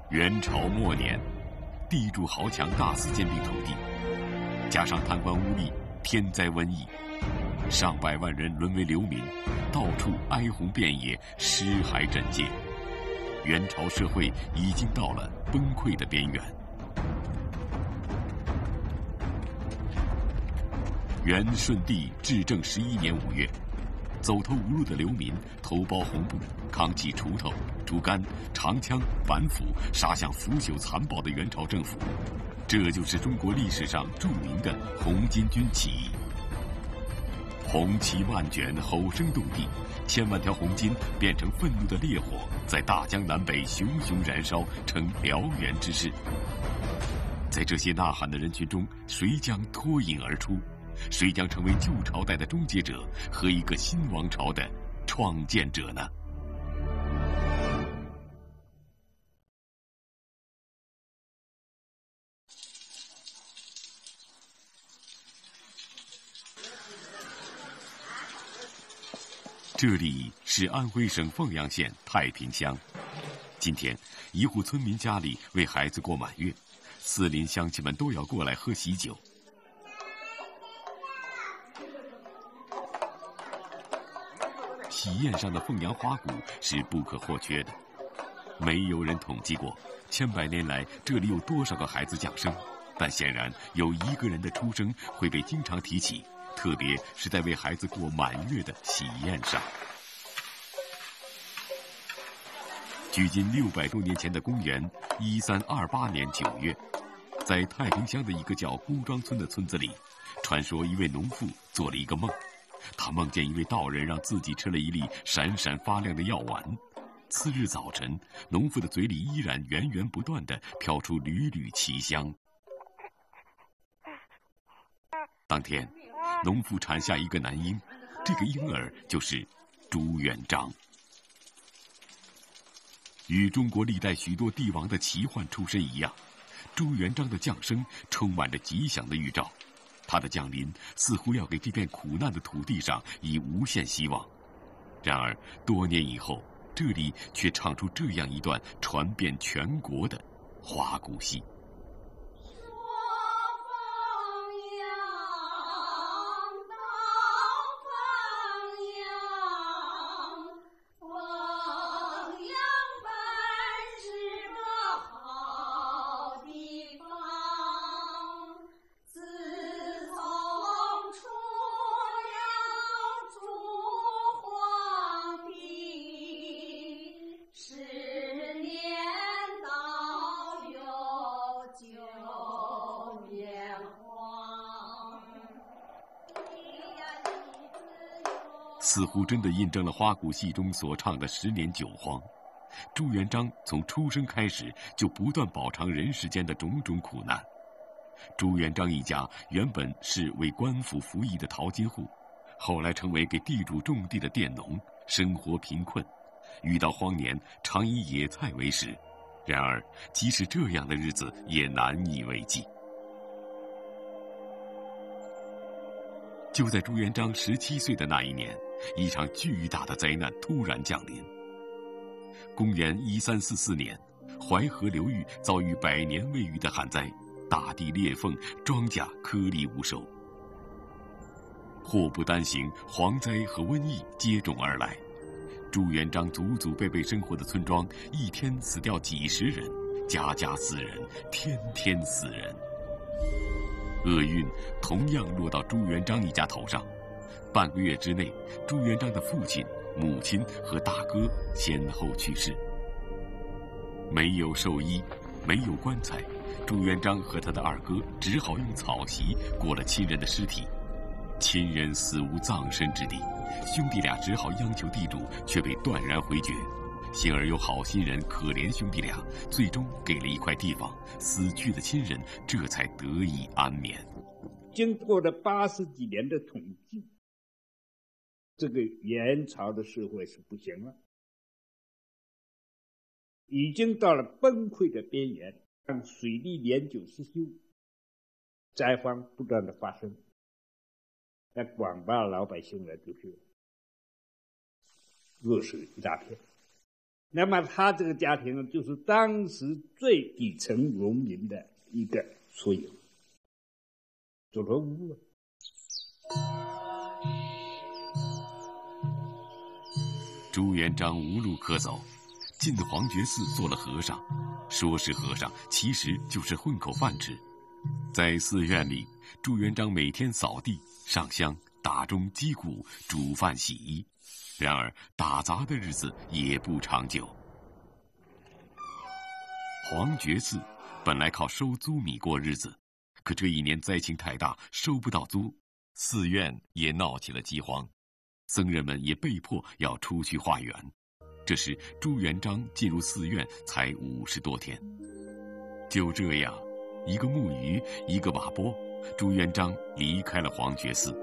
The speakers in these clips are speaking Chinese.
元朝末年，地主豪强大肆兼并土地，加上贪官污吏、天灾瘟疫，上百万人沦为流民，到处哀鸿遍野，尸骸枕藉。元朝社会已经到了崩溃的边缘。元顺帝至正11年5月，走投无路的流民头包红布，扛起锄头、竹竿、长枪、板斧，杀向腐朽残暴的元朝政府。这就是中国历史上著名的红巾军起义。红旗漫卷，吼声动地，千万条红巾变成愤怒的烈火，在大江南北熊熊燃烧，成燎原之势。在这些呐喊的人群中，谁将脱颖而出？谁将成为旧朝代的终结者和一个新王朝的创建者呢？这里是安徽省凤阳县太平乡。今天，一户村民家里为孩子过满月，四邻乡亲们都要过来喝喜酒。喜宴上的凤阳花鼓是不可或缺的。没有人统计过千百年来这里有多少个孩子降生，但显然有一个人的出生会被经常提起，特别是在为孩子过满月的喜宴上。距今600多年前的公元1328年9月，在太平乡的一个叫孤庄村的村子里，传说一位农妇做了一个梦，他梦见一位道人让自己吃了一粒闪闪发亮的药丸。次日早晨，农妇的嘴里依然源源不断地飘出缕缕奇香。当天，农妇产下一个男婴，这个婴儿就是朱元璋。与中国历代许多帝王的奇幻出身一样，朱元璋的降生充满着吉祥的预兆。他的降临似乎要给这片苦难的土地上以无限希望。然而多年以后，这里却唱出这样一段传遍全国的花鼓戏。似乎真的印证了花鼓戏中所唱的10年9荒。朱元璋从出生开始就不断饱尝人世间的种种苦难。朱元璋一家原本是为官府服役的淘金户，后来成为给地主种地的佃农，生活贫困，遇到荒年常以野菜为食。然而即使这样的日子也难以为继。就在朱元璋17岁的那一年，一场巨大的灾难突然降临。公元1344年，淮河流域遭遇100年未遇的旱灾，大地裂缝，庄稼颗粒无收。祸不单行，蝗灾和瘟疫接踵而来。朱元璋祖祖辈辈生活的村庄，一天死掉几十人，家家死人，天天死人。厄运同样落到朱元璋一家头上。半个月之内，朱元璋的父亲、母亲和大哥先后去世。没有寿衣，没有棺材，朱元璋和他的二哥只好用草席裹了亲人的尸体。亲人死无葬身之地，兄弟俩只好央求地主，却被断然回绝。幸而有好心人可怜兄弟俩，最终给了一块地方，死去的亲人这才得以安眠。 经过了80几年的统计，这个元朝的社会是不行了，已经到了崩溃的边缘。让水利年久失修，灾荒不断的发生，那广大老百姓呢就是饿死一大片。 那么他这个家庭就是当时最底层农民的一个缩影，走投无路。 朱元璋无路可走，进黄觉寺做了和尚，说是和尚，其实就是混口饭吃。在寺院里，朱元璋每天扫地、上香、打钟、击鼓、煮饭、洗衣。然而打杂的日子也不长久。黄觉寺本来靠收租米过日子，可这一年灾情太大，收不到租，寺院也闹起了饥荒，僧人们也被迫要出去化缘。这时朱元璋进入寺院才50多天。就这样，一个木鱼，一个瓦钵，朱元璋离开了黄觉寺。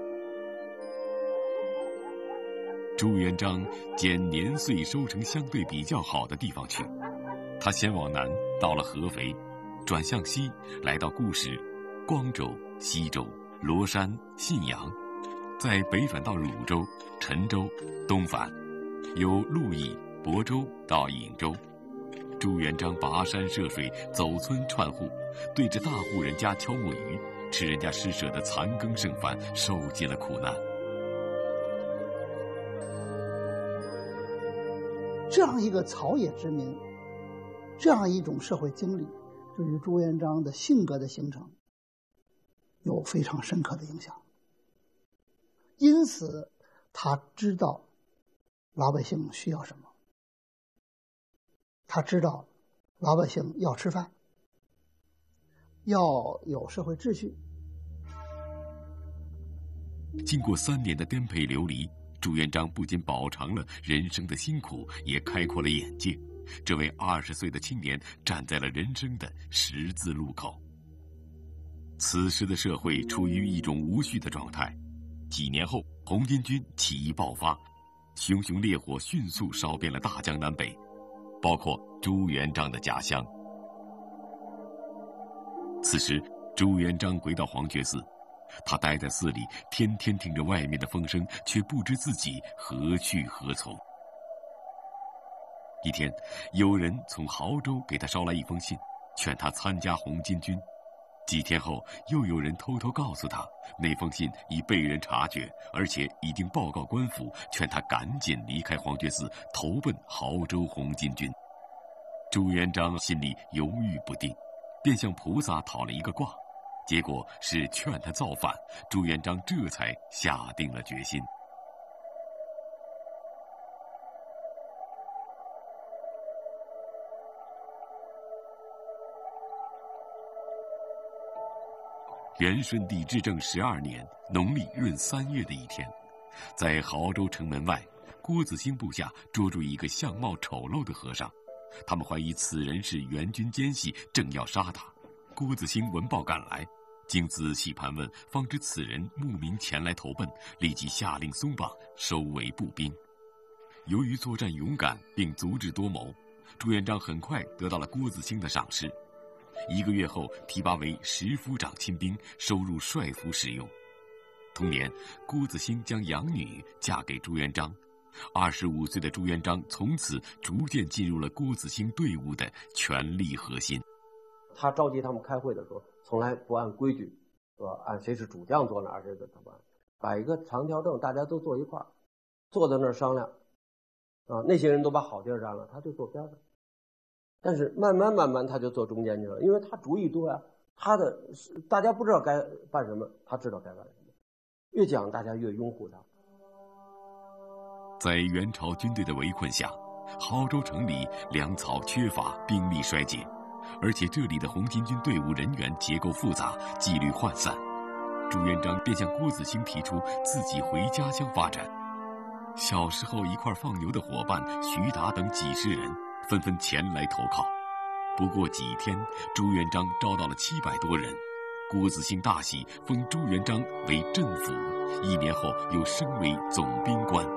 朱元璋捡年岁收成相对比较好的地方去，他先往南到了合肥，转向西来到固始、光州、西周、罗山、信阳，在北返到汝州、陈州，东返由鹿邑、亳州到颍州。朱元璋跋山涉水，走村串户，对着大户人家敲木鱼，吃人家施舍的残羹剩饭，受尽了苦难。 这样一个草野之民，这样一种社会经历，对于朱元璋的性格的形成有非常深刻的影响。因此他知道老百姓需要什么，他知道老百姓要吃饭，要有社会秩序。 经过3年的颠沛流离，朱元璋不仅饱尝了人生的辛苦，也开阔了眼界。这位20岁的青年站在了人生的十字路口。此时的社会处于一种无序的状态。几年后，红巾军起义爆发，熊熊烈火迅速烧遍了大江南北，包括朱元璋的家乡。此时，朱元璋回到黄觉寺，他待在寺里，天天听着外面的风声，却不知自己何去何从。一天，有人从亳州给他捎来一封信，劝他参加红巾军。几天后，又有人偷偷告诉他，那封信已被人察觉，而且已经报告官府，劝他赶紧离开黄觉寺，投奔亳州红巾军。朱元璋心里犹豫不定，便向菩萨讨了一个卦，结果是劝他造反。朱元璋这才下定了决心。元顺帝至正12年农历闰3月的一天，在亳州城门外，郭子兴部下捉住一个相貌丑陋的和尚，他们怀疑此人是元军奸细，正要杀他。郭子兴闻报赶来，经仔细盘问，方知此人慕名前来投奔，立即下令松绑，收为步兵。由于作战勇敢并足智多谋，朱元璋很快得到了郭子兴的赏识。1个月后，提拔为10府长亲兵，收入帅府使用。同年，郭子兴将养女嫁给朱元璋。25岁的朱元璋从此逐渐进入了郭子兴队伍的权力核心。 他召集他们开会的时候，从来不按规矩，按谁是主将坐哪儿，这个他不按，摆一个长条凳，大家都坐一块儿，坐在那儿商量。那些人都把好地儿占了，他就坐边上。但是慢慢他就坐中间去了，因为他主意多呀，大家不知道该办什么，他知道该办什么，越讲大家越拥护他。 在元朝军队的围困下，亳州城里粮草缺乏，兵力衰竭，而且这里的红巾军队伍人员结构复杂，纪律涣散。朱元璋便向郭子兴提出自己回家乡发展。小时候一块放牛的伙伴徐达等几十人纷纷前来投靠。不过几天，朱元璋招到了700多人。郭子兴大喜，封朱元璋为镇抚，1年后又升为总兵官。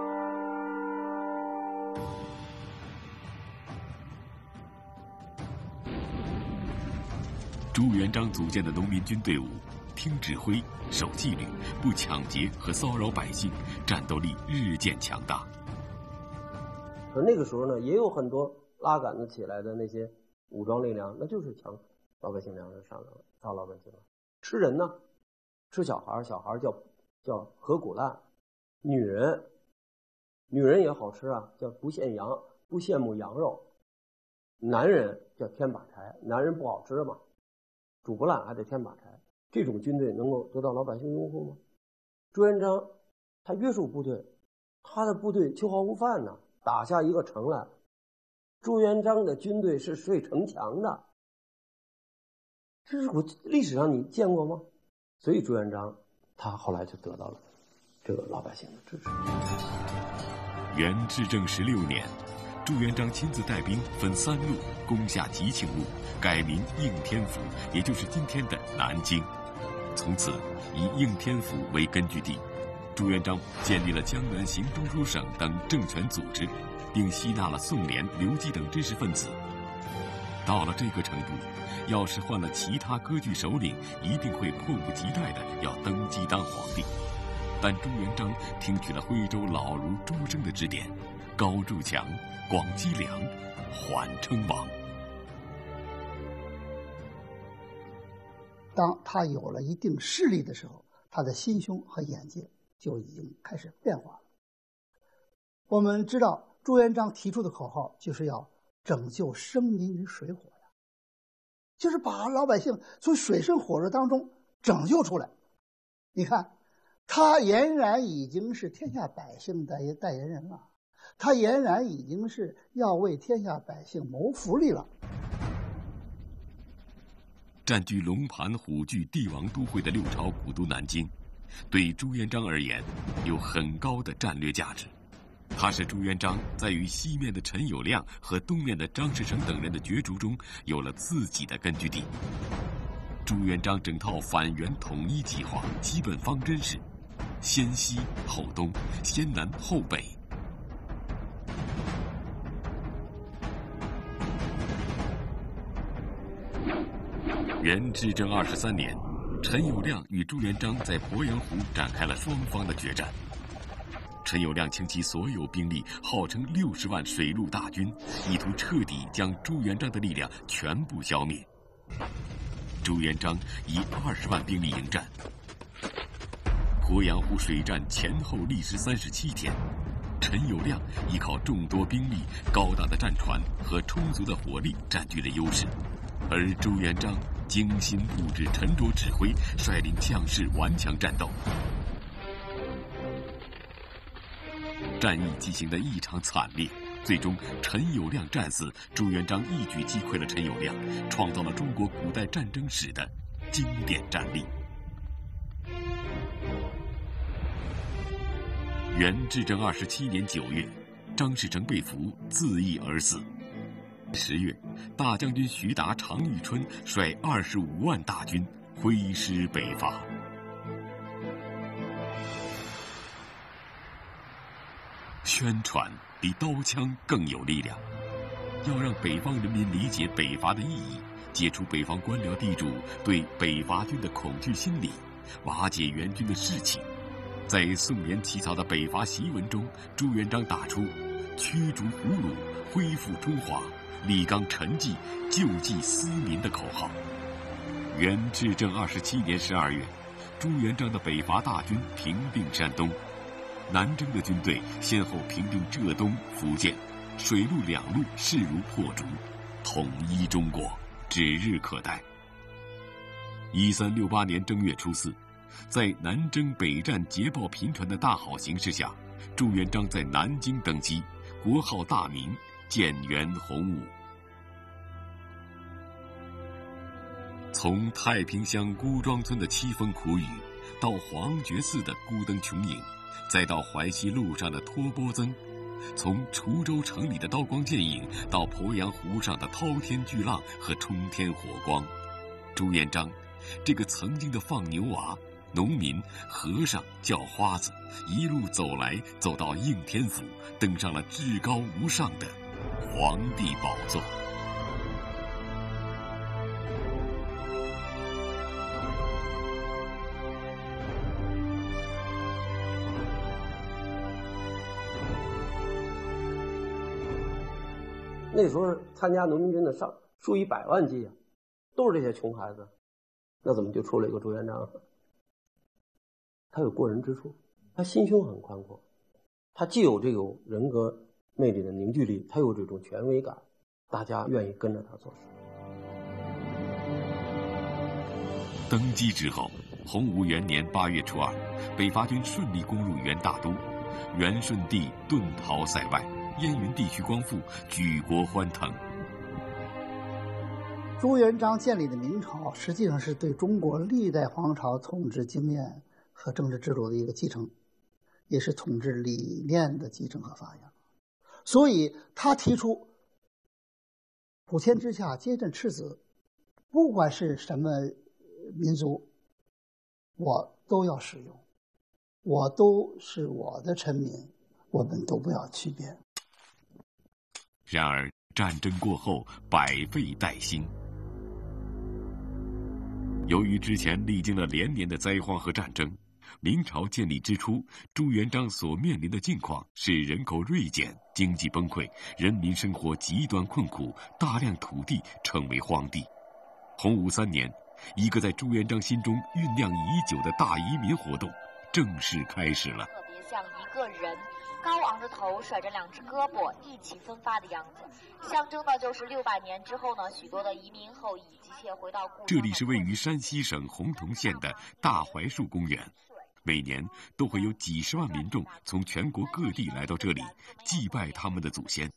朱元璋组建的农民军队伍，听指挥、守纪律，不抢劫和骚扰百姓，战斗力日渐强大。 可那个时候呢，也有很多拉杆子起来的那些武装力量，那就是抢老百姓粮食上来了，杀老百姓了。吃人呢，吃小孩，小孩叫河骨烂。女人也好吃啊，叫不羡慕羊肉。男人叫添把柴，男人不好吃嘛，煮不烂还得添把柴。这种军队能够得到老百姓拥护吗？朱元璋他约束部队，他的部队秋毫无犯呢，打下一个城来。朱元璋的军队是睡城墙的，这是历史上你见过吗？所以朱元璋他后来就得到了这个老百姓的支持。 元至正16年，朱元璋亲自带兵分3路攻下吉庆路，改名应天府，也就是今天的南京。从此以应天府为根据地，朱元璋建立了江南行中书省等政权组织，并吸纳了宋濂、刘基等知识分子。到了这个程度，要是换了其他割据首领，一定会迫不及待地要登基当皇帝。但朱元璋听取了徽州老儒朱升的指点，高筑墙，广积粮，缓称王。 当他有了一定势力的时候，他的心胸和眼界就已经开始变化了。我们知道朱元璋提出的口号就是要拯救生民于水火呀，就是把老百姓从水深火热当中拯救出来。你看，他俨然已经是天下百姓的代言人了，他俨然已经是要为天下百姓谋福利了。 占据龙盘虎踞帝王都会的六朝古都南京，对朱元璋而言有很高的战略价值。它是朱元璋在与西面的陈友谅和东面的张士诚等人的角逐中有了自己的根据地。朱元璋整套反元统一计划基本方针是先西后东，先南后北。元至正23年，陈友谅与朱元璋在鄱阳湖展开了双方的决战。陈友谅倾其所有兵力，号称60万水陆大军，意图彻底将朱元璋的力量全部消灭。朱元璋以20万兵力迎战。鄱阳湖水战前后历时37天，陈友谅依靠众多兵力、高大的战船和充足的火力占据了优势，而朱元璋精心布置、沉着指挥，率领将士顽强战斗。战役进行得异常惨烈，最终陈友谅战死，朱元璋一举击溃了陈友谅，创造了中国古代战争史的经典战例。元至正27年9月，张士诚被俘，自缢而死。10月，大将军徐达、常遇春率25万大军挥师北伐。宣传比刀枪更有力量，要让北方人民理解北伐的意义，解除北方官僚地主对北伐军的恐惧心理，瓦解元军的士气。在宋濂起草的北伐檄文中，朱元璋打出驱逐胡虏、恢复中华、立纲陈纪、救济思民的口号。元至正27年12月，朱元璋的北伐大军平定山东，南征的军队先后平定浙东、福建，水陆两路势如破竹，统一中国指日可待。1368年正月初4，在南征北战捷报频传的大好形势下，朱元璋在南京登基，国号大明，建元洪武。从太平乡孤庄村的凄风苦雨，到黄觉寺的孤灯穷影，再到淮西路上的托钵僧，从滁州城里的刀光剑影，到鄱阳湖上的滔天巨浪和冲天火光，朱元璋这个曾经的放牛娃、农民、和尚、叫花子，一路走来，走到应天府，登上了至高无上的皇帝宝座。 那时候参加农民军的数以百万计啊，都是这些穷孩子，那怎么就出了一个朱元璋？他有过人之处，他心胸很宽阔，他既有这种人格魅力的凝聚力，他有这种权威感，大家愿意跟着他做事。 登基之后，洪武元年8月初2，北伐军顺利攻入元大都，元顺帝遁逃塞外，燕云地区光复，举国欢腾。 朱元璋建立的明朝，实际上是对中国历代皇朝统治经验和政治制度的一个继承，也是统治理念的继承和发扬。所以他提出普天之下皆朕赤子，不管是什么民族，我都要使用，我都是我的臣民，我们都不要区别。 然而战争过后，百废待兴。由于之前历经了连年的灾荒和战争，明朝建立之初，朱元璋所面临的境况是人口锐减、经济崩溃、人民生活极端困苦，大量土地成为荒地。洪武3年，一个在朱元璋心中酝酿已久的大移民活动正式开始了。 特别像一个人高昂着头，甩着2只胳膊一起分发的样子，象征的就是600年之后呢，许多的移民后已急切回到故乡。 这里是位于山西省洪洞县的大槐树公园，每年都会有几十万民众从全国各地来到这里祭拜他们的祖先。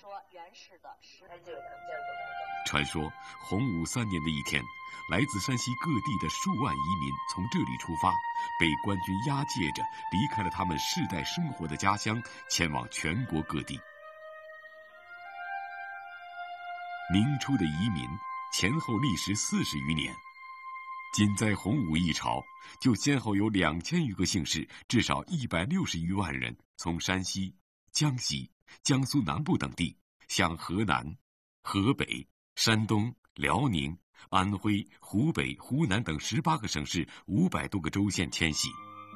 传说洪武3年的一天，来自山西各地的数万移民从这里出发，被官军押解着离开了他们世代生活的家乡，前往全国各地。明初的移民前后历时40余年，仅在洪武一朝，就先后有2000余个姓氏，至少160余万人从山西、江西、江苏南部等地向河南、河北、山东、辽宁、安徽、湖北、湖南等18个省市500多个州县迁徙。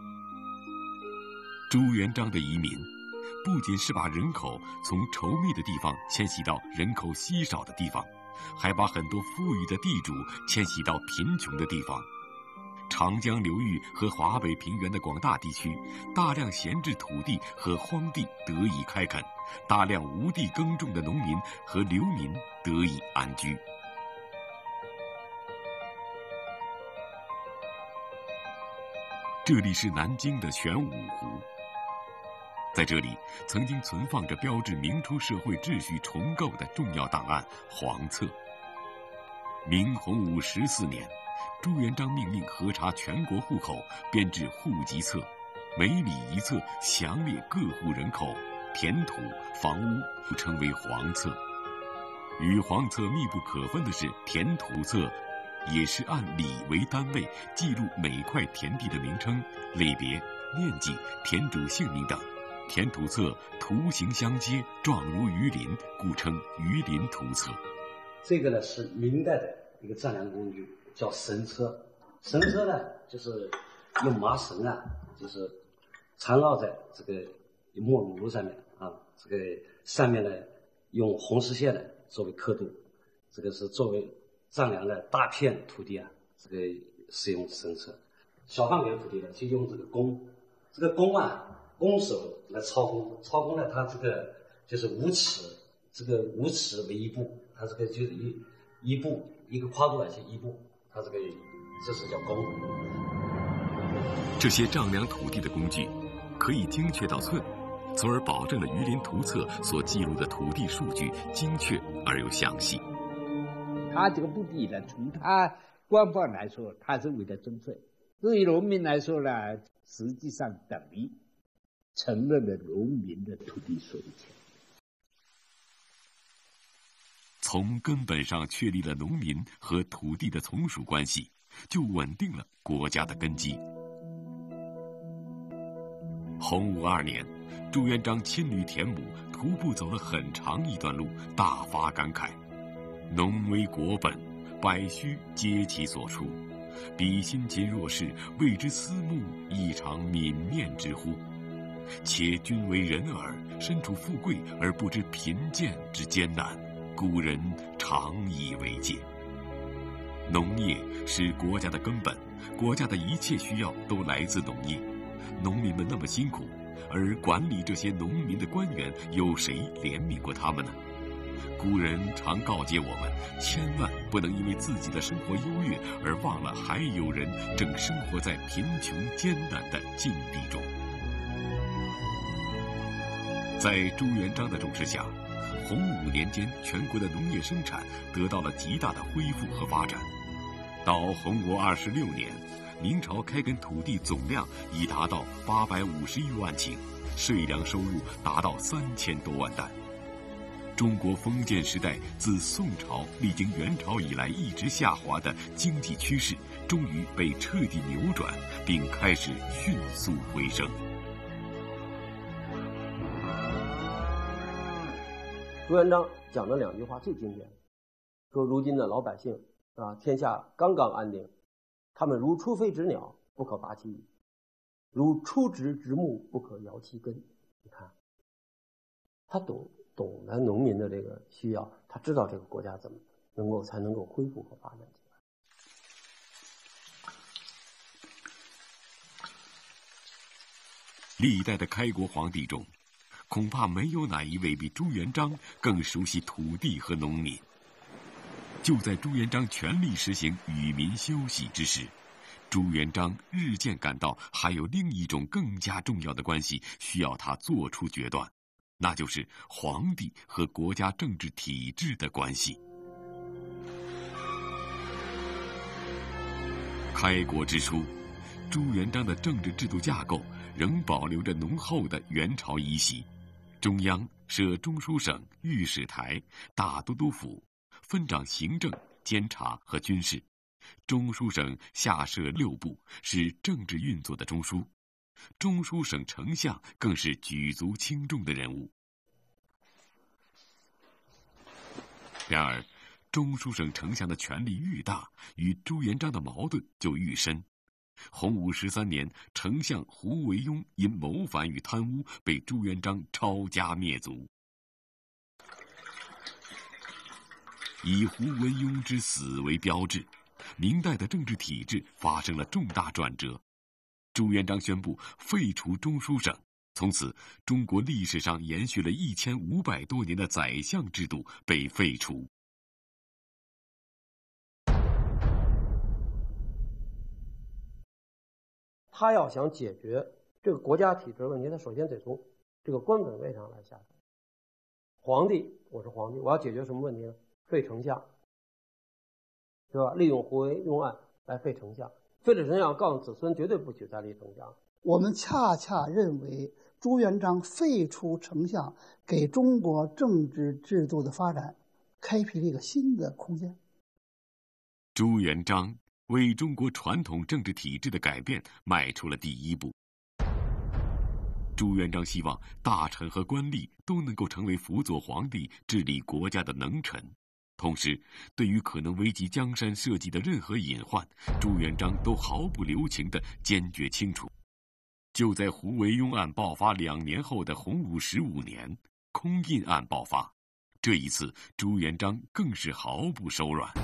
朱元璋的移民不仅是把人口从稠密的地方迁徙到人口稀少的地方，还把很多富裕的地主迁徙到贫穷的地方。长江流域和华北平原的广大地区，大量闲置土地和荒地得以开垦，大量无地耕种的农民和流民得以安居。这里是南京的玄武湖，在这里曾经存放着标志明初社会秩序重构的重要档案《黄册》。明洪武14年，朱元璋命令核查全国户口，编制户籍册，每里一册，详列各户人口、田土、房屋，称为黄册。与黄册密不可分的是田土册，也是按里为单位记录每块田地的名称、类别、面积、田主姓名等。田土册图形相接，状如鱼鳞，故称鱼鳞土册。 这个呢是明代的一个丈量工具，叫绳车。绳车呢就是用麻绳啊，就是缠绕在这个木炉上面啊，这个上面呢用红丝线呢作为刻度，这个是作为丈量的大片土地啊，这个使用绳车。小范围的土地呢就用这个弓，这个弓啊，弓手来操弓，操弓呢它这个就是5尺，这个5尺为1步，它这个就是一步一个跨度来写1步，它这个这是叫弓。 这些丈量土地的工具可以精确到寸，从而保证了鱼鳞图册所记录的土地数据精确而又详细。 他这个目的呢，从他官方来说，他是为了征税；至于农民来说呢，实际上等于承认了农民的土地所有权。 从根本上确立了农民和土地的从属关系，就稳定了国家的根基。洪武2年，朱元璋亲履田亩，徒步走了很长一段路，大发感慨：农为国本，百虚皆其所出。彼辛勤若是，为之思慕，亦常泯面之乎？且君为人耳，身处富贵而不知贫贱之艰难。 古人常以为戒。农业是国家的根本，国家的一切需要都来自农业。农民们那么辛苦，而管理这些农民的官员有谁怜悯过他们呢？古人常告诫我们，千万不能因为自己的生活优越而忘了还有人正生活在贫穷艰难的境地中。在朱元璋的重视下，洪武年间全国的农业生产得到了极大的恢复和发展。到洪武26年，明朝开垦土地总量已达到851万顷，税粮收入达到3000多万担。中国封建时代自宋朝历经元朝以来一直下滑的经济趋势，终于被彻底扭转，并开始迅速回升。 朱元璋讲的2句话最经典，说如今的老百姓啊，天下刚刚安定，他们如出飞之鸟，不可拔其羽；如出植之木，不可摇其根。你看，他懂得农民的这个需要，他知道这个国家怎么才能够恢复和发展起来。 历代的开国皇帝中，恐怕没有哪一位比朱元璋更熟悉土地和农民。就在朱元璋全力实行与民休息之时，朱元璋日渐感到还有另一种更加重要的关系需要他做出决断，那就是皇帝和国家政治体制的关系。开国之初，朱元璋的政治制度架构仍保留着浓厚的元朝遗习。中央设中书省、御史台、大都督府，分掌行政、监察和军事。中书省下设6部，是政治运作的中枢。中书省丞相更是举足轻重的人物。然而，中书省丞相的权力愈大，与朱元璋的矛盾就愈深。洪武13年，丞相胡惟庸因谋反与贪污被朱元璋抄家灭族。以胡惟庸之死为标志，明代的政治体制发生了重大转折。朱元璋宣布废除中书省，从此中国历史上延续了1500多年的宰相制度被废除。 他要想解决这个国家体制问题，他首先得从这个官本位上来下手。皇帝，我是皇帝，我要解决什么问题呢？废丞相，是吧？利用胡惟庸案来废丞相，废了丞相，告诉子孙绝对不许再立丞相。 我们恰恰认为朱元璋废除丞相，给中国政治制度的发展开辟了一个新的空间。 朱元璋为中国传统政治体制的改变迈出了第一步。朱元璋希望大臣和官吏都能够成为辅佐皇帝治理国家的能臣，同时对于可能危及江山社稷的任何隐患，朱元璋都毫不留情地坚决清除。就在胡惟庸案爆发2年后的洪武15年，空印案爆发，这一次朱元璋更是毫不手软。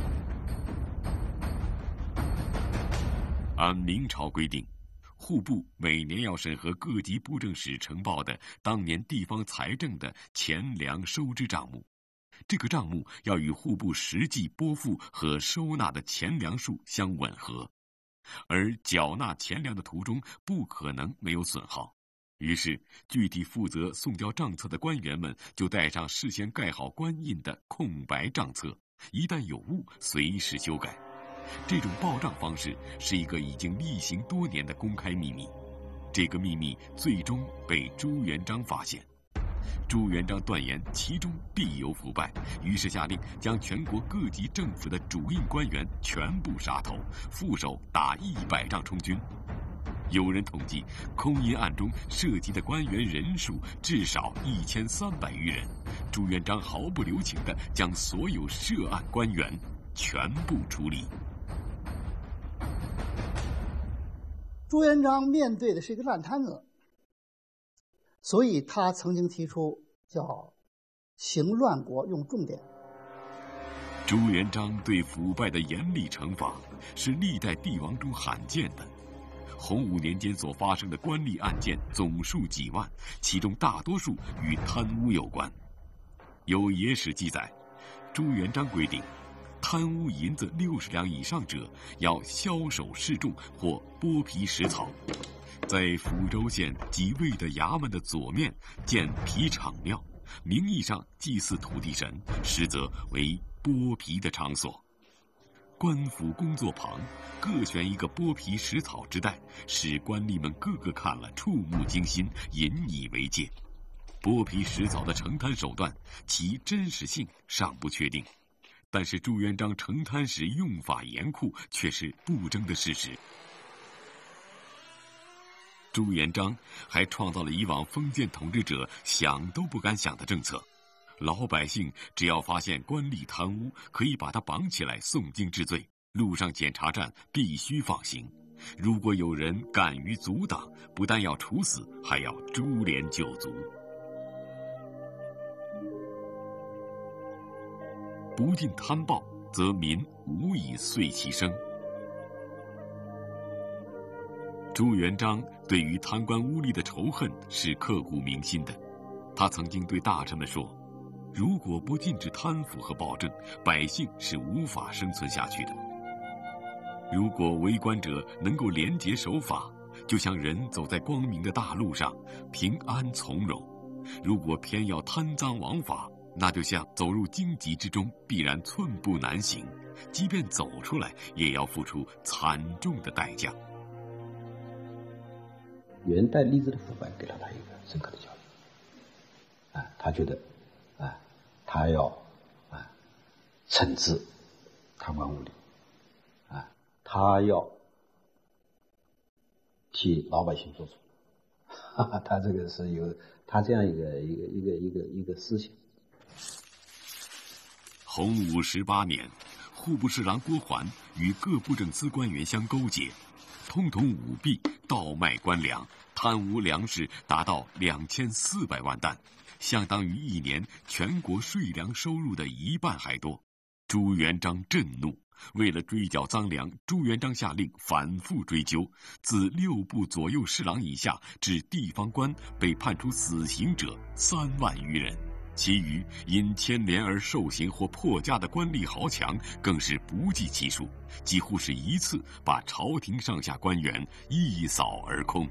按明朝规定，户部每年要审核各级布政使呈报的当年地方财政的钱粮收支账目，这个账目要与户部实际拨付和收纳的钱粮数相吻合，而缴纳钱粮的途中不可能没有损耗。于是，具体负责送交账册的官员们就带上事先盖好官印的空白账册，一旦有误，随时修改。这种报账方式是一个已经例行多年的公开秘密，这个秘密最终被朱元璋发现。朱元璋断言其中必有腐败，于是下令将全国各级政府的主印官员全部杀头，副手打100仗充军。有人统计，空印案中涉及的官员人数至少1300余人。朱元璋毫不留情地将所有涉案官员全部处理。 朱元璋面对的是一个烂摊子，所以他曾经提出叫“行乱国用重典”。 朱元璋对腐败的严厉惩罚是历代帝王中罕见的。洪武年间所发生的官吏案件总数几万，其中大多数与贪污有关。有野史记载，朱元璋规定，贪污银子60两以上者要枭首示众或剥皮食草。在抚州县即位的衙门的左面建皮场庙，名义上祭祀土地神，实则为剥皮的场所。官府工作旁各选一个剥皮食草之带，使官吏们个个看了触目惊心，引以为戒。剥皮食草的惩贪手段，其真实性尚不确定，但是朱元璋惩贪时用法严酷，却是不争的事实。朱元璋还创造了以往封建统治者想都不敢想的政策。老百姓只要发现官吏贪污，可以把他绑起来诵经治罪，路上检查站必须放行。如果有人敢于阻挡，不但要处死，还要株连九族。不尽贪暴，则民无以遂其生。朱元璋对于贪官污吏的仇恨是刻骨铭心的。他曾经对大臣们说，如果不禁止贪腐和暴政，百姓是无法生存下去的。如果为官者能够廉洁守法，就像人走在光明的大路上，平安从容；如果偏要贪赃枉法，那就像走入荆棘之中，必然寸步难行，即便走出来，也要付出惨重的代价。 元代吏治的腐败给了他一个深刻的教育，他觉得，他要惩治贪官污吏，他要替老百姓做主，他这个是有他这样一个思想。 洪武18年，户部侍郎郭桓与各布政司官员相勾结，通同舞弊、倒卖官粮，贪污粮食达到2400万担，相当于1年全国税粮收入的1半还多。朱元璋震怒，为了追缴赃粮，朱元璋下令反复追究，自6部左右侍郎以下至地方官被判处死刑者3万余人，其余因牵连而受刑或破家的官吏豪强更是不计其数，几乎是一次把朝廷上下官员一扫而空。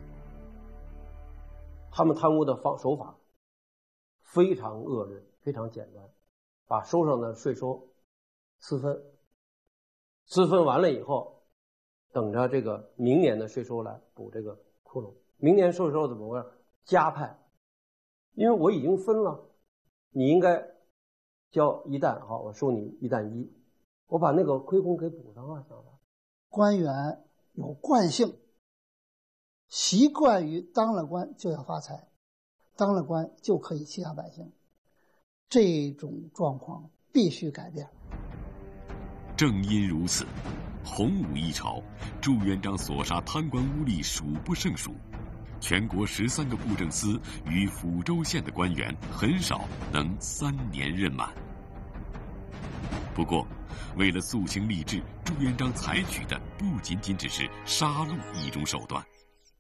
他们贪污的手法非常恶劣，非常简单，把收上的税收私分，私分完了以后，等着这个明年的税收来补这个窟窿。明年税收怎么回事？加派，因为我已经分了，你应该交1担，好，我收你1担1，我把那个亏空给补上啊，想法。 官员有惯性，习惯于当了官就要发财，当了官就可以欺压百姓，这种状况必须改变。 正因如此，洪武一朝，朱元璋所杀贪官污吏数不胜数，全国13个布政司与抚州县的官员很少能3年任满。不过，为了肃清吏治，朱元璋采取的不仅仅只是杀戮一种手段。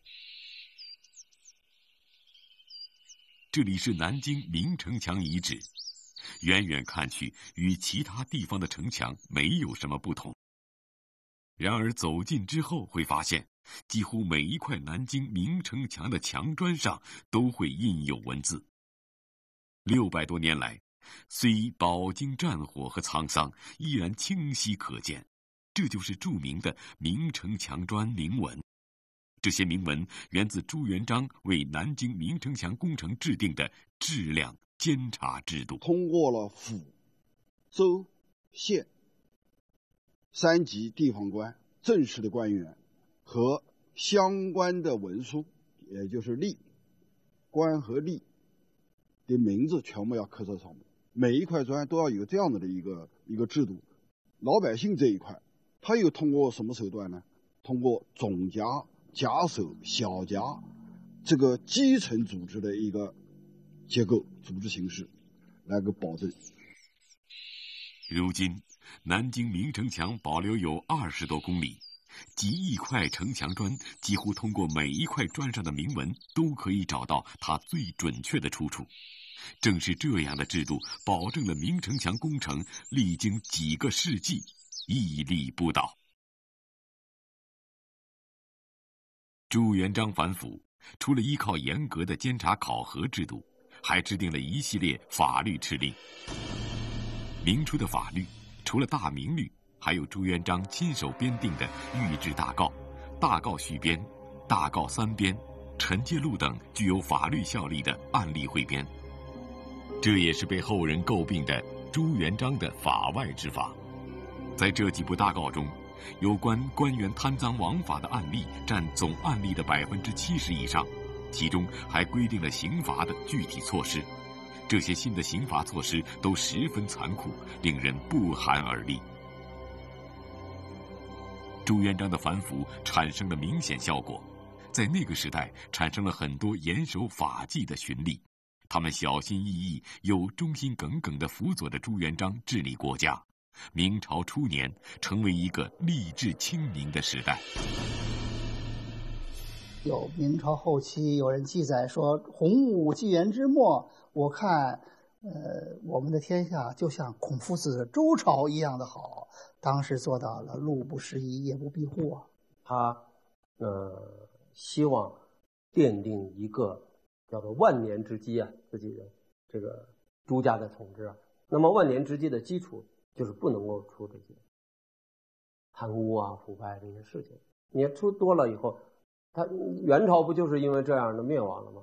这里是南京明城墙遗址，远远看去与其他地方的城墙没有什么不同。然而走近之后会发现，几乎每一块南京明城墙的墙砖上都会印有文字。600多年来，虽饱经战火和沧桑，依然清晰可见。这就是著名的明城墙砖铭文。这些铭文源自朱元璋为南京明城墙工程制定的质量监察制度。 通过了府、州、县3级地方官、正式的官员和相关的文书，也就是吏，官和吏的名字全部要刻在上面。每一块砖都要有这样的一个制度。老百姓这一块，他又通过什么手段呢？通过总夹、夹手、小夹这个基层组织的一个结构、组织形式来个保证。 如今，南京明城墙保留有20多公里，几亿块城墙砖几乎通过每一块砖上的铭文都可以找到它最准确的出处。正是这样的制度，保证了明城墙工程历经几个世纪屹立不倒。朱元璋反腐，除了依靠严格的监察考核制度，还制定了一系列法律敕令。明初的法律，除了大明律，还有朱元璋亲手编定的御制大诰、大诰续编、大诰三编、惩戒录等具有法律效力的案例汇编。这也是被后人诟病的朱元璋的法外之法。在这几部大诰中，有关官员贪赃枉法的案例占总案例的70%以上，其中还规定了刑罚的具体措施。这些新的刑罚措施都十分残酷，令人不寒而栗。朱元璋的反腐产生了明显效果，在那个时代产生了很多严守法纪的巡吏，他们小心翼翼又忠心耿耿地辅佐着朱元璋治理国家。明朝初年成为一个吏治清明的时代。 有明朝后期有人记载说，洪武纪元之末，我看我们的天下就像孔夫子周朝一样的好，当时做到了路不拾遗，夜不闭户啊。 他希望奠定一个叫做万年之基啊，自己的这个朱家的统治啊。那么万年之基的基础就是不能够出这些贪污啊、腐败这些事情。你出多了以后，他元朝不就是因为这样的灭亡了吗？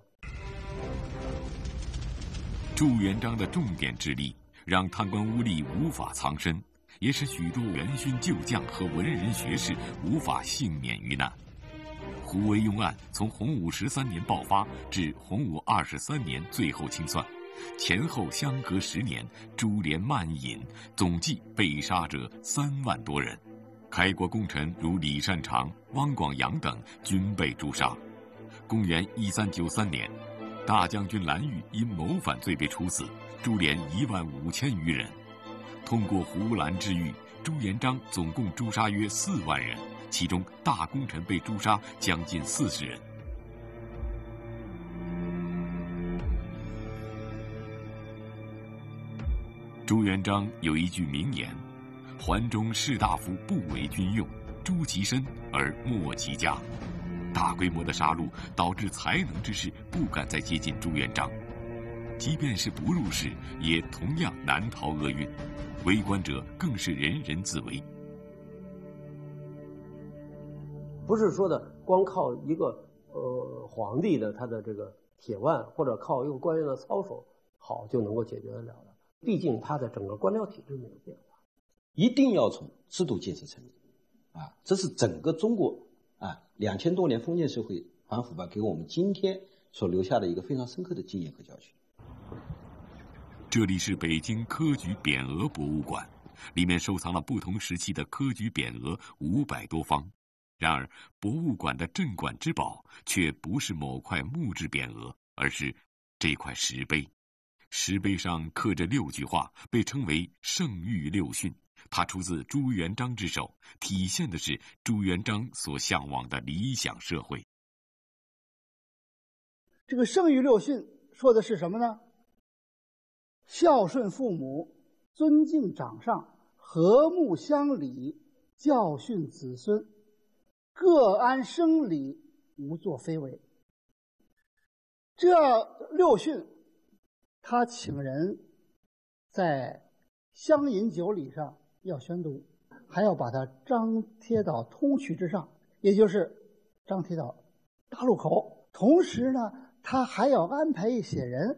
朱元璋的重点治理让贪官污吏无法藏身，也使许多元勋旧将和文人学士无法幸免于难。胡惟庸案从洪武13年爆发至洪武23年最后清算，前后相隔10年，株连漫引，总计被杀者3万多人。开国功臣如李善长、汪广洋等均被诛杀。公元1393年，大将军蓝玉因谋反罪被处死，株连15000余人。通过胡蓝之狱，朱元璋总共诛杀约4万人，其中大功臣被诛杀将近40人。朱元璋有一句名言：环中士大夫不为君用，诛其身而没其家。大规模的杀戮导致才能之士不敢再接近朱元璋，即便是不入仕，也同样难逃厄运。为官者更是人人自危。 不是说的光靠一个皇帝的他的这个铁腕，或者靠一个官员的操守好就能够解决得了的。毕竟他的整个官僚体制没有变化， 一定要从制度建设成立啊！这是整个中国2000多年封建社会反腐败给我们今天所留下的一个非常深刻的经验和教训。 这里是北京科举匾额博物馆，里面收藏了不同时期的科举匾额500多方。然而，博物馆的镇馆之宝却不是某块木质匾额，而是这块石碑。石碑上刻着6句话，被称为圣谕六训。它出自朱元璋之手，体现的是朱元璋所向往的理想社会。 这个圣谕六训说的是什么呢？孝顺父母，尊敬长上，和睦乡里，教训子孙，各安生理，无作非为。这六训他请人在乡饮酒礼上要宣读，还要把它张贴到通衢之上，也就是张贴到大路口。同时呢，他还要安排一些人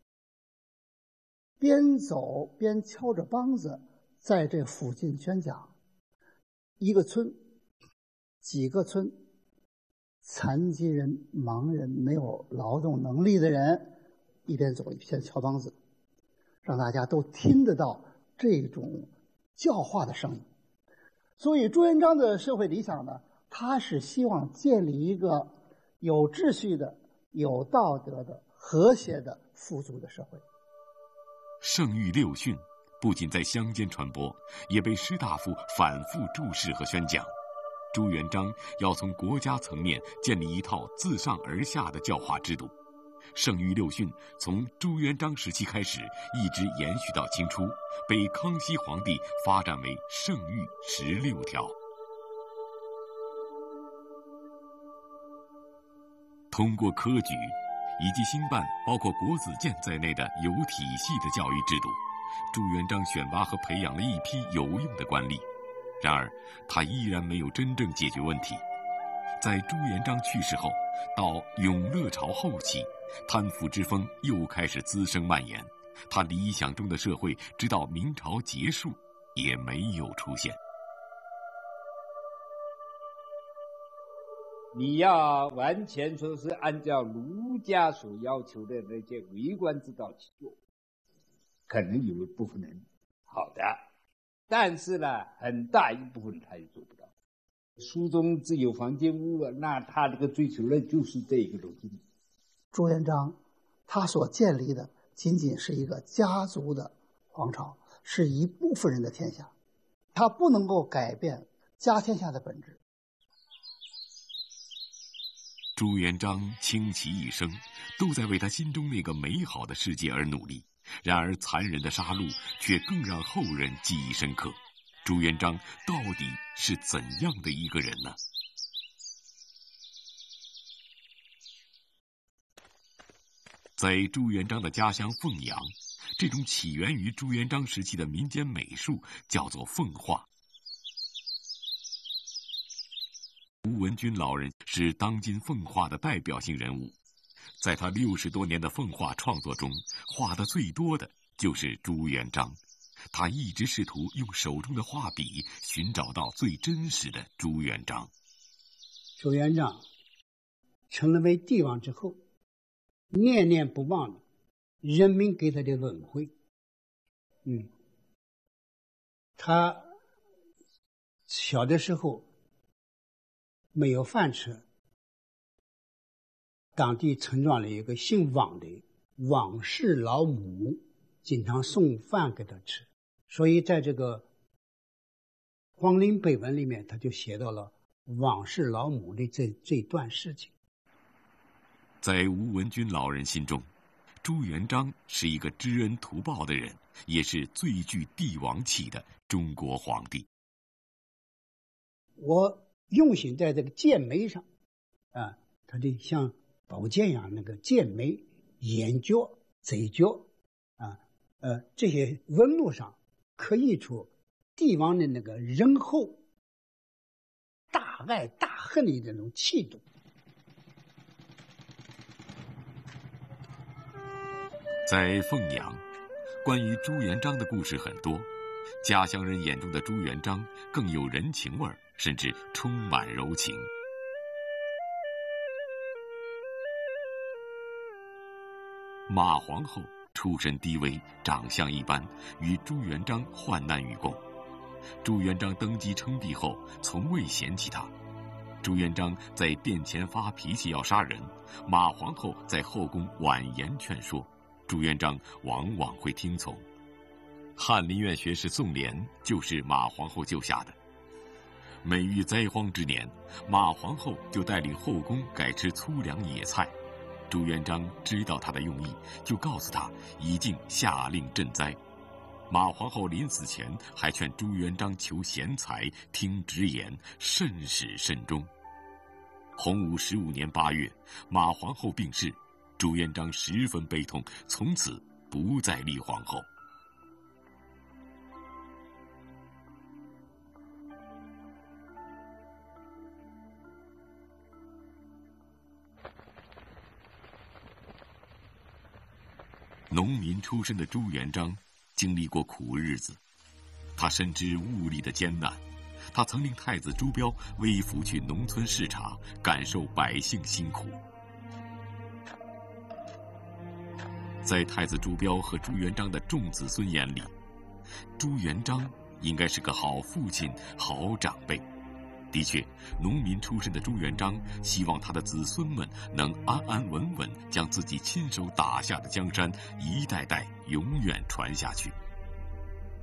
边走边敲着梆子在这附近宣讲。一个村几个村，残疾人、盲人、没有劳动能力的人一边走一边敲梆子，让大家都听得到这种教化的声音。所以朱元璋的社会理想呢，他是希望建立一个有秩序的、有道德的、和谐的、富足的社会。 圣谕六训不仅在乡间传播，也被士大夫反复注释和宣讲。朱元璋要从国家层面建立一套自上而下的教化制度。圣谕六训从朱元璋时期开始，一直延续到清初，被康熙皇帝发展为圣谕16条。通过科举以及兴办包括国子监在内的有体系的教育制度，朱元璋选拔和培养了一批有用的官吏。然而，他依然没有真正解决问题。在朱元璋去世后，到永乐朝后期，贪腐之风又开始滋生蔓延。他理想中的社会，直到明朝结束也没有出现。 你要完全说是按照儒家所要求的那些为官之道去做，可能有一部分人好的，但是呢，很大一部分他也做不到。书中自有房间屋了，那他这个追求的就是这一个路径。 朱元璋他所建立的仅仅是一个家族的皇朝，是一部分人的天下，他不能够改变家天下的本质。 朱元璋倾其一生都在为他心中那个美好的世界而努力，然而残忍的杀戮却更让后人记忆深刻。朱元璋到底是怎样的一个人呢？在朱元璋的家乡凤阳，这种起源于朱元璋时期的民间美术叫做凤画。吴文君老人是当今凤画的代表性人物，在他60多年的凤画创作中，画的最多的就是朱元璋。他一直试图用手中的画笔寻找到最真实的朱元璋。 朱元璋成了为帝王之后，念念不忘的人民给他的恩惠。他小的时候没有饭吃，当地村庄里有个姓王的王氏老母，经常送饭给他吃，所以在这个皇陵碑文里面，他就写到了王氏老母的这段事情。 在吴文君老人心中，朱元璋是一个知恩图报的人，也是最具帝王气的中国皇帝。 我用心在这个剑眉上，他的像宝剑一样那个剑眉、眼角、嘴角，这些纹路上刻印出帝王的那个仁厚、大爱大恨的这种气度。 在凤阳，关于朱元璋的故事很多，家乡人眼中的朱元璋更有人情味儿，甚至充满柔情。马皇后出身低微，长相一般，与朱元璋患难与共。朱元璋登基称帝后，从未嫌弃他。朱元璋在殿前发脾气要杀人，马皇后在后宫婉言劝说，朱元璋往往会听从。翰林院学士宋濂就是马皇后救下的。每遇灾荒之年，马皇后就带领后宫改吃粗粮野菜。朱元璋知道他的用意，就告诉他已经下令赈灾。马皇后临死前还劝朱元璋求贤才，听直言，慎始慎终。洪武15年8月，马皇后病逝，朱元璋十分悲痛，从此不再立皇后。农民出身的朱元璋经历过苦日子，他深知物力的艰难，他曾令太子朱标微服去农村视察，感受百姓辛苦。在太子朱标和朱元璋的众子孙眼里，朱元璋应该是个好父亲、好长辈。的确，农民出身的朱元璋希望他的子孙们能安安稳稳将自己亲手打下的江山一代代永远传下去。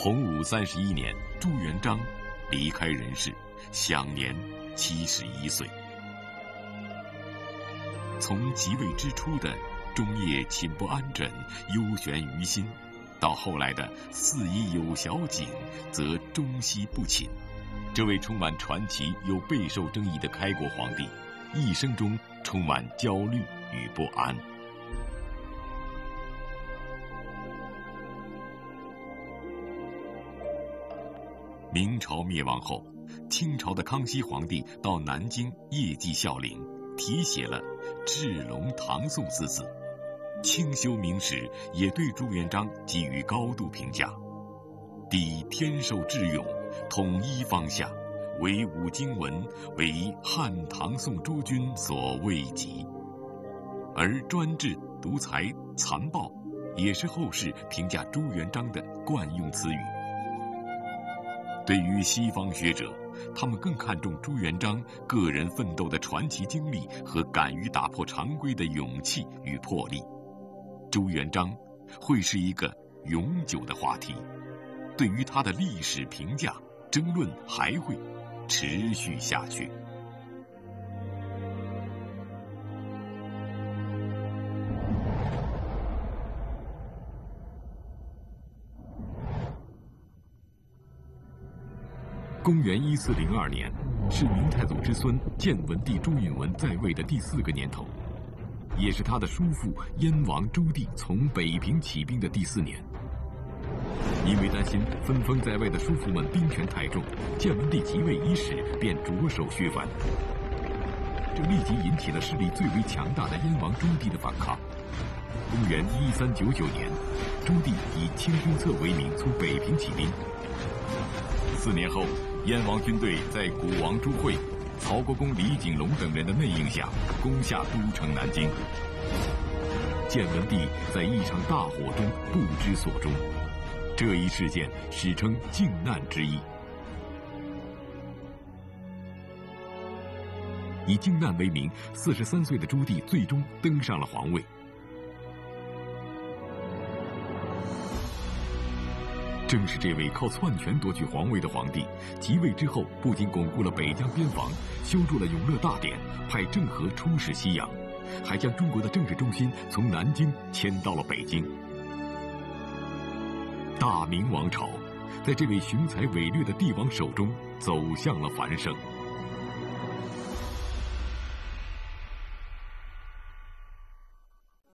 洪武31年，朱元璋离开人世，享年71岁。从即位之初的终夜寝不安枕，幽悬于心，到后来的四夷有小景，则终夕不寝，这位充满传奇又备受争议的开国皇帝，一生中充满焦虑与不安。明朝灭亡后，清朝的康熙皇帝到南京业绩孝陵，题写了“至隆唐宋”四字。清修明史也对朱元璋给予高度评价：帝天授智勇，统一方夏，惟武经文，为汉唐宋诸君所未及。而专制、独裁、残暴，也是后世评价朱元璋的惯用词语。对于西方学者，他们更看重朱元璋个人奋斗的传奇经历和敢于打破常规的勇气与魄力。朱元璋会是一个永久的话题，对于他的历史评价，争论还会持续下去。公元1402年，是明太祖之孙建文帝朱允炆在位的第4个年头，也是他的叔父燕王朱棣从北平起兵的第4年。因为担心分封在外的叔父们兵权太重，建文帝即位伊始便着手削藩，这立即引起了势力最为强大的燕王朱棣的反抗。公元1399年，朱棣以清君侧为名从北平起兵。4年后，燕王军队在古王朱惠、曹国公李景龙等人的内应下，攻下都城南京。建文帝在一场大火中不知所终，这一事件史称靖难之役。以靖难为名，43岁的朱棣最终登上了皇位。正是这位靠篡权夺取皇位的皇帝，即位之后不仅巩固了北疆边防，修筑了永乐大典，派郑和出使西洋，还将中国的政治中心从南京迁到了北京。大明王朝在这位雄才伟略的帝王手中走向了繁盛。